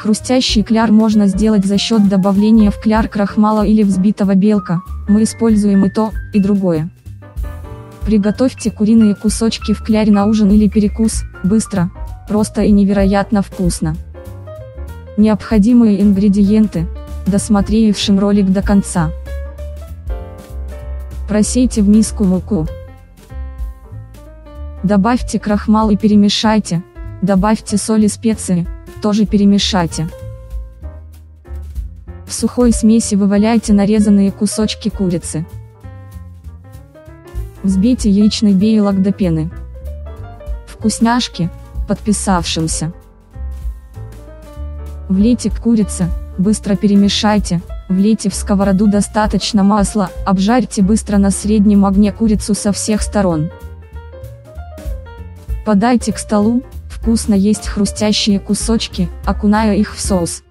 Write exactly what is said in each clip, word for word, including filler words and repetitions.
Хрустящий кляр можно сделать за счет добавления в кляр крахмала или взбитого белка, мы используем и то, и другое. Приготовьте куриные кусочки в кляре на ужин или перекус, быстро, просто и невероятно вкусно. Необходимые ингредиенты, досмотревшим ролик до конца. Просейте в миску муку. Добавьте крахмал и перемешайте, добавьте соль и специи, тоже перемешайте. В сухой смеси вываляйте нарезанные кусочки курицы. Взбейте яичный белок до пены. Вкусняшки, подписавшимся. Влейте к курице, быстро перемешайте, влейте в сковороду достаточно масла, обжарьте быстро на среднем огне курицу со всех сторон. Подайте к столу, вкусно есть хрустящие кусочки, окуная их в соус.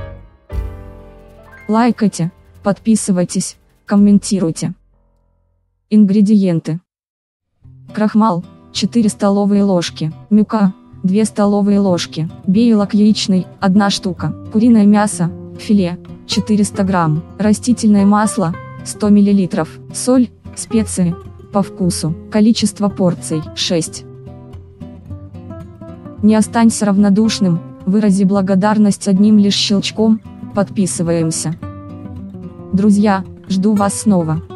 Лайкайте, подписывайтесь, комментируйте. Ингредиенты. Крахмал, четыре столовые ложки, мука, две столовые ложки, белок яичный, одна штука, куриное мясо, филе, четыреста грамм, растительное масло, сто миллилитров, соль, специи, по вкусу, количество порций, шесть. Не останься равнодушным, вырази благодарность одним лишь щелчком, подписываемся. Друзья, жду вас снова.